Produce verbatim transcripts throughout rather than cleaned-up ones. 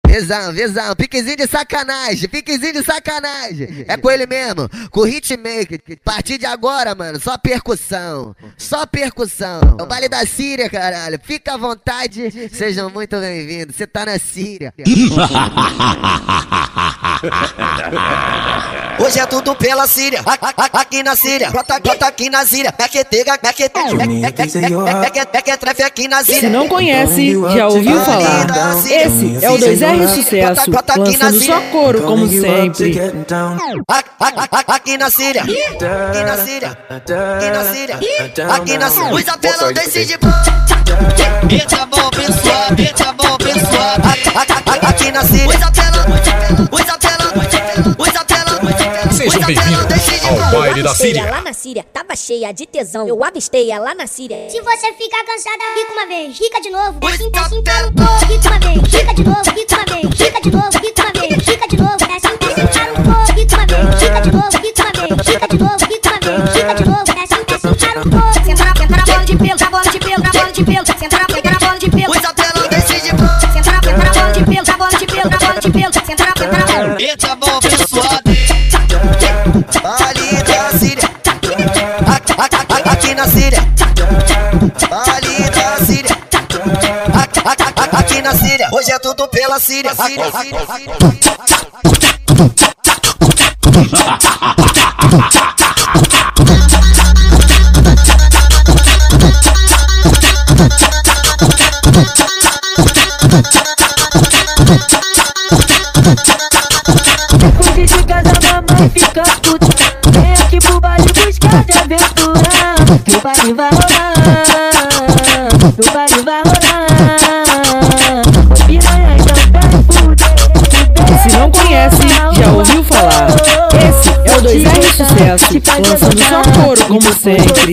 Visão, visão, piquezinho de sacanagem, piquezinho de sacanagem. É com ele mesmo, com o hitmaker. A partir de agora, mano, só percussão, só percussão. É o baile da Síria, caralho. Fica à vontade, sejam muito bem-vindos. Você tá na Síria. Hoje é tudo pela Síria, aqui na Síria. Brota, brota aqui na Síria. Mequetega, mequetega, mequetrefe aqui na Síria. Se não conhece, já ouviu falar. Esse é o dois R Sucesso, lançando só couro, como sempre. Aqui na Síria, aqui na Síria, aqui na Síria, aqui na Síria. Os apelão decide. Mete a mão, pessoal, mete a mão, pessoal. Aqui na Síria. Os apelão, os apelão, os apelão. Sejam bem-vindos ao baile da Síria. Lá na Síria, tava cheia de tesão. Eu avistei ela lá na Síria. Se você ficar cansada, fica uma vez, fica de novo. Desce, desce então, fica uma vez, fica de novo, fica uma vez, fica de novo, fica uma vez, fica de novo. Desce, desce para um pouco, fica uma vez, fica de novo, fica uma vez, fica de novo, fica uma vez, fica de novo. Desce, desce para um pouco. Senta na, senta na bola de pelo, na bola de pelo, na bola de pelo. Senta na, senta na bola de pelo. Os apelão decide. Senta na, senta na bola de pelo, na bola de pelo, na bola de pelo. Senta na, senta na bola. Mete a mão, pessoal. Ali da Síria, aqui na Síria, ali da Síria, aqui na Síria. Hoje é tudo pela Síria. Cuide de casa, mamãe fica puta. Vem aqui pro baile buscar de aventura. Que o baile vai rolar, que o baile vai rolar. Piranha então vai fuder. Se não conhece, já ouviu falar. Esse é o dois R Sucesso, lançando só couro, como sempre.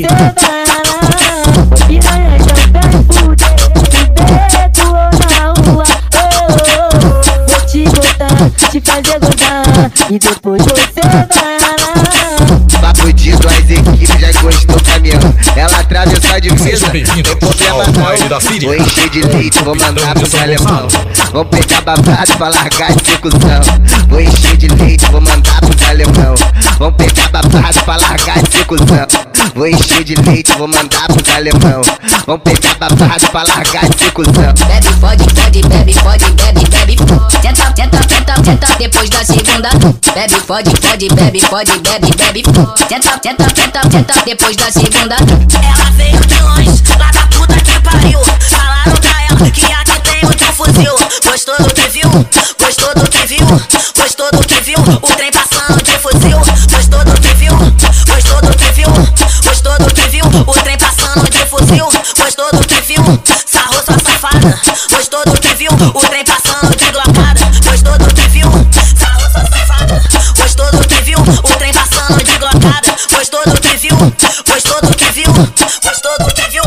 Piranha então vai fuder. Fuder tu na rua. Vou te botar, te fazer gostar. E depois você vai lá. Fudido, as equipes já encostou o caminhão. Ela atravessou a divisa, Sejam bem-vindos ao baile da Síria. vou encher de leite, vou mandar pros alemão. Vou pegar babado pra largar de secusão. Vou encher de leite, vou mandar pros alemão. Vão pegar babado pra largar de secusão. Vou encher de leite, vou mandar pros alemão. Vão pegar babado pra largar de secusão. Bebe, fode, fode, bebe, fode, bebe, bebe. Tenta, tenta, tenta, tenta, depois da segunda. Bebe, fode, fode, bebe, fode, bebe, bebe. Tenta, tenta, tenta, tenta, depois da segunda. Ela veio de longe, lá da puta que pariu. Falaram pra ela que aqui tem muito fuzil. Gostou do que viu? Gostou do que viu? Gostou do que viu? O trem passando de fuzil. Gostou do que viu? Gostou do que viu? Gostou do que viu? O trem passando de fuzil. Gostou do que viu? Sarrou sua safada. Gostou do que viu? O trem passando de glocada. Gostou do que viu? Sarrou sua safada. Gostou do que viu? O trem passando de glocada. Gostou do que viu? Gostou do que viu? Gostou do que viu?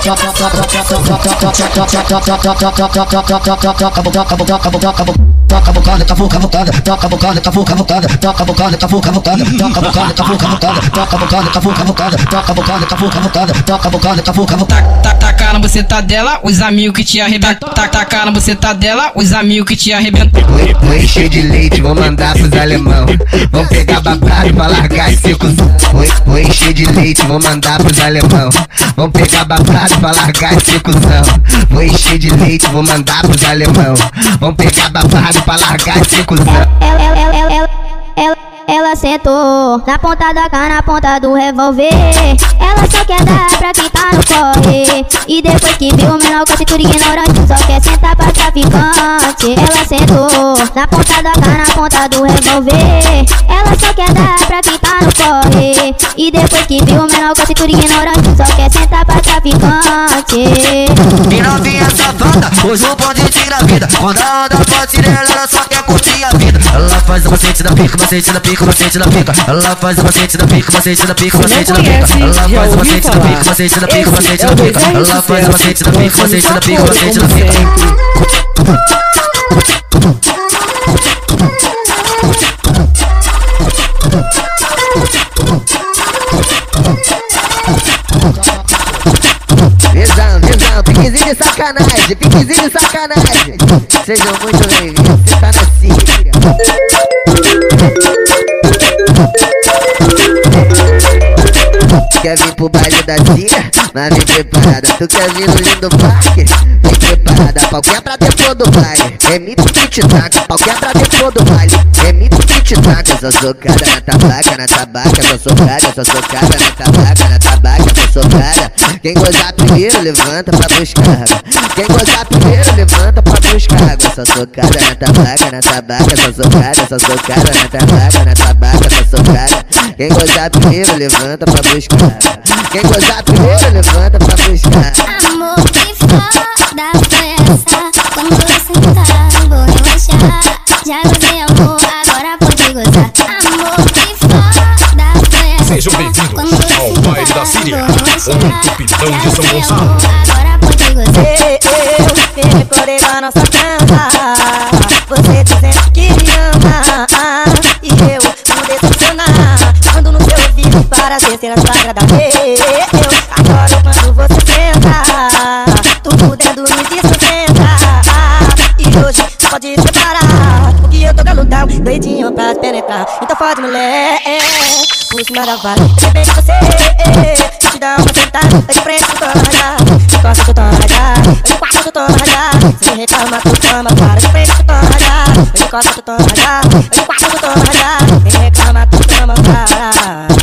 Toca a bocada, cavuca, cavucada. Toca a bocada, cavuca, cavucada. Toca a bocada, cavuca, cavucada. Toca a bocada, cavuca, cavucada. Toca a bocada, cavuca, cavucada. Toca a bocada, cavuca, cavucada. Toca a bocada, cavuca, cavucada. Taca na buceta dela, os amigos que te arrebentam. Taca na buceta dela, os amigos que te arrebentam. Vou encher de leite, vou mandar pros alemão. Vão pegar babado pra largar de secusão. Vou encher de leite, vou mandar pros alemão. Vão pegar babado pra largar de secusão. Vou encher de leite, vou mandar pros alemão. Vão pegar babado pra largar de secusão. Ela, ela, ela, ela, ela, ela sentou na ponta da cana, na ponta do revólver. Ela só quer dar pra quem tá no corre. E depois que viu o menor com a cintura ignorante, só quer sentar pra traficante. Ela sentou na ponta da cana, na ponta do revólver. Ela só quer dar pra quem tá no corre. E depois que viu o menor com a cintura ignorante, só quer sentar pra traficante. E novinha safada, hoje o bonde tira a vida. Quando a onda pode nela, ela só quer curtir a vida. Ela faz o macete da pica, macete da pica, macete da pica. Ela faz o macete da pica, macete da pica, macete da pica. Ela faz o macete da pica, macete da pica, macete da pica. Ela faz o macete da pica, macete da pica, macete da pica. Visão, visão, piquezinho de sacanagem, piquezinho de sacanagem. Sejam muito bem-vindos. você tá na Síria. Quer vir pro baile da Síria? Mas vem preparada. Tu quer vir no lindo parque? Vem preparada. Pau quebra depois do baile. Remito que te taca. Pau quebra depois do baile. Remito que te taca. Só socada na tabaca, na tabaca. Só socada, só socada na tabaca, na tabaca. Só socada. Quem gozar primeiro levanta pra buscar água. Quem gozar primeiro levanta pra buscar água. Só socada na tabaca, na tabaca. Só socada, só socada na tabaca, na tabaca. Só socada. Quem gozar primeiro levanta pra buscar água. Quem gozar primeiro levanta pra buscar. Amor, que foda foi essa? Quando eu sentar, vou relaxar. Já gozei, amor, agora pode gozar. Amor, que foda foi essa? Sejam bem-vindos ao baile da Síria, um tupidão de São Gonçalo. Agora pode gozar. Eu, eu, decorei da nossa cama. Você dizendo que me ama. E eu não decepcionar. Quando no seu ouvido para as besteiras pra agradar. Eu adoro quando você senta. Tudo dentro me descontenta. E hoje pode se preparar, porque eu tô galudão, doidinho pra penetrar. Então pode, mulher, por cima da vara. Eu bem que você te dá uma sentada. De frente tu toma já, de costas tu toma já, de quarto tu toma já. Se reclama tu toma para. De frente tu toma já, de costas tu toma já, de quarto tu toma já. Se reclama tu toma para.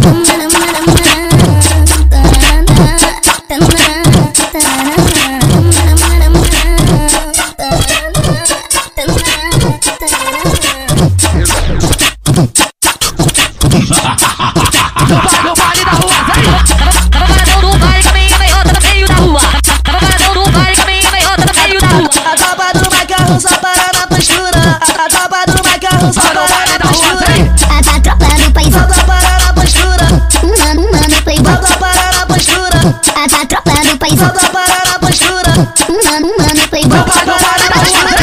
No baile da rua, vem! Cavadão do baile, caminha vem rota no meio da rua. Cavadão do baile, caminha vem rota no meio da rua. A tropa do macarrão só para na postura. A tropa do macarrão só para na postura. A tropa do país Só para na postura. mano, mano, playboy. Só para na postura. A tropa do país Só para na postura. mano, mano, playboy. Só para na postura.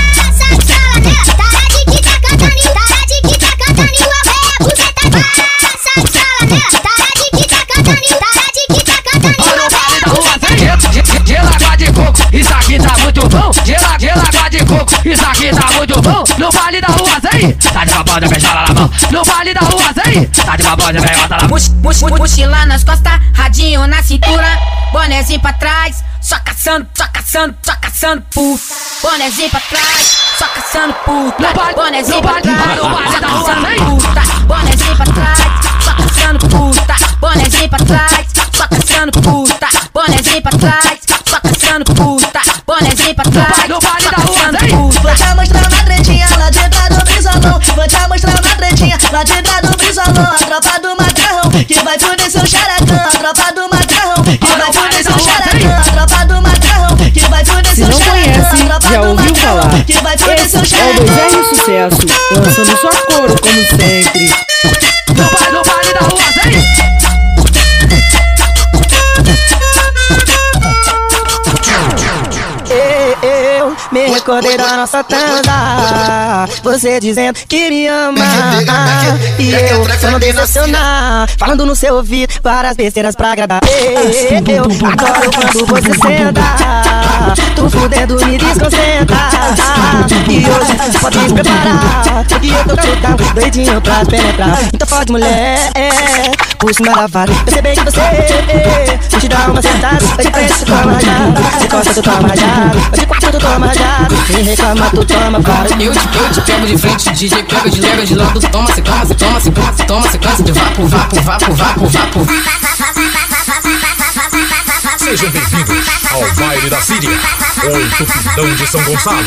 Gela água de coco, isso aqui tá muito bom. Gela, gela água de coco, isso aqui tá muito bom. No baile da rua, Zé, tá de babanda, beijada na mão. No baile da rua, Zé, tá de babanda, beijada na mão. Mochila nas costas, radinho na cintura, bonezinho pra trás, só caçando, só caçando, só caçando puto. Bonezinho pra trás, só caçando puta. Bonezinho pra trás, só caçando puta. Bonezinho pra trás, só caçando puta. Bonezinho pra trás, só caçando puta. Bonezinho pra trás, só caçando puta. Bonezinho pra trás, no baile só da rua, caçando Zé. puta. Vou te mostrar uma tretinha lá dentro do brisolão. Vou te mostrar uma tretinha lá dentro do brisolão. A tropa do macarrão que vai fuder seu xaracão. A tropa do macarrão que vai fuder seu xaracão. A tropa do macarrão que vai fuder seu xaracão. Se não conhece, já ouviu falar. Que vai fuder seu Esse é o dois R Sucesso, lançando sua coro como sempre. No baile, no baile da rua, Zé. Eu me recordei da nossa tanda. Você dizendo que me ama. E eu só não decepcionar. Falando no seu ouvido várias besteiras pra agradar. Eu adoro quando você senta. Tu fudendo me desconcentra. E hoje pode se preparar, porque eu tô chutando, doidinho pra penetrar. Então pode, mulher, por cima da vara. Perceber que você te dá uma sentada. De frente tu toma já, de costas tu toma já, de quarto tu toma já. Se reclama tu toma para. Eu te, eu te pego de frente, D J pega de lega de lado. Toma sequência, toma sequência, toma sequência de vapo, vapo, vapo, vapo, vapo. Sejam bem-vindos ao baile da Síria, um tupidão de São Gonçalo.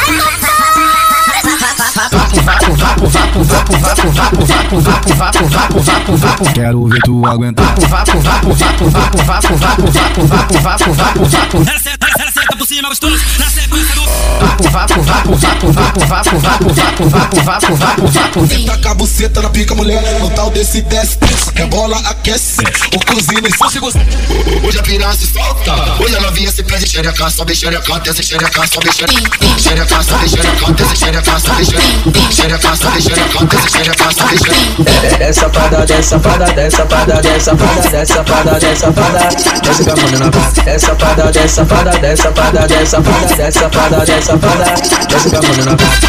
Vapo, vapo, vapo, vapo, vapo, vapo, vapo, vapo, vapo, vapo, vapo, vapo, vapo. Quero ver tu aguentar. Vapo, vapo, vapo, vapo, vapo, vapo, vapo, vapo, vapo, vapo, vapo, vapo. Ela senta por cima gostoso, na sequência do vapo, vapo, vapo, vapo, vapo, vapo, vapo, vapo, vapo, vapo, vapo, vapo. Vem tacar a buceta na pica, mulher. No tal desse desce, rebola, aquece. O cozinho e se você. Hoje a piranha se solta. Hoje a novinha se pede xereca, sobe xereca, desce xereca, sobe xereca. Xereca, sobe xereca, desce xereca, sobe xereca. Xereca, sobe xereca, desce xereca, sobe xereca. Desce safada, desce safada, desce safada, desce safada, desce safada, desce safada. Desce com a mão na cara. Desce safada, desce safada, desce safada, safada, desce safada, desce safada, desce safada, desce com a mão na cara.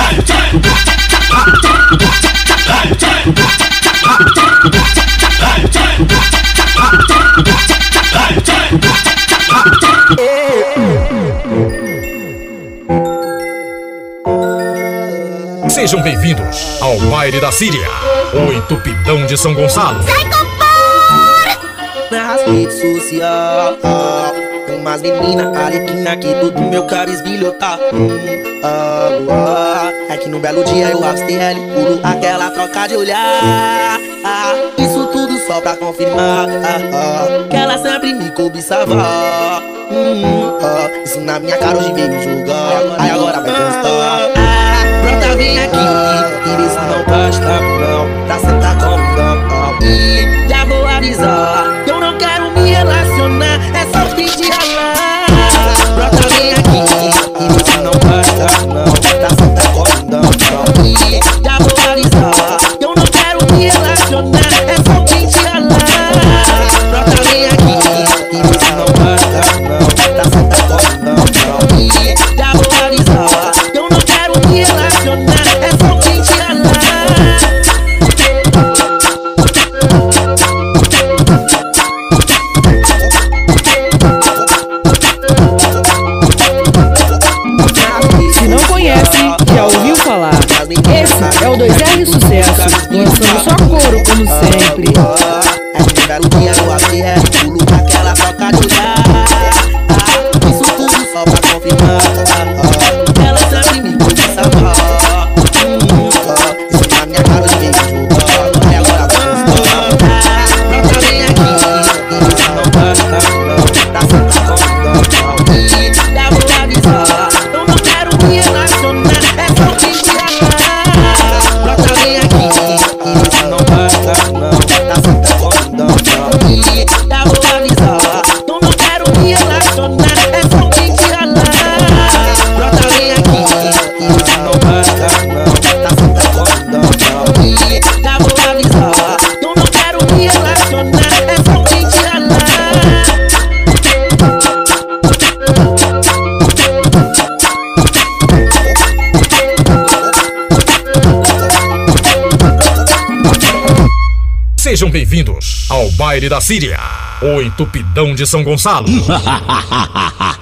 Sejam bem-vindos ao baile da Síria, o entupidão de São Gonçalo. Nas redes sociais, tem umas meninas arequina que tudo meu cara esbilhotar. Hum, ah, ah, é que num belo dia eu avistei ela e pulo aquela troca de olhar. Ah, isso tudo só pra confirmar ah, ah, que ela sempre me cobiçava. Hum, ah, isso na minha cara hoje veio julgar. Aí agora vai constar. Ah, brota, vem aqui e isso não basta não, pra sentar com não. E já vou avisar, eu não quero me relacionar, é só pedir ralar. Brota, vem aqui e isso não basta não, pra sentar com não. E já vou avisar, eu não quero me relacionar, é só pedir ralar. Brota, vem aqui e isso não basta não, pra sentar com não. E já vou avisar, eu não quero me relacionar, é só pedir ralar. Se não conhece, já ouviu falar. Esse é o dois R Sucesso, lançando só couro como sempre. É que um belo dia eu abri ela e pulo aquela troca de olhar. Isso tudo só pra confirmar ela sempre me cobiçava. Isso na minha cara de vez julgando. Aí agora vamos tocar. Brota, vem aqui e isso não basta não, pra sentar com não. E já vou avisar, eu não quero me relacionar, é só pedir ralar. Brota, vem aqui e isso não basta não, pra sentar com não. E já vou avisar, eu não quero me relacionar, é só pedir ralar. Brota, vem aqui e isso não basta não, pra sentar com não. E já vou avisar, eu não quero me relacionar, é só pedir ralar. Sejam bem-vindos ao baile da Síria, o entupidão de São Gonçalo.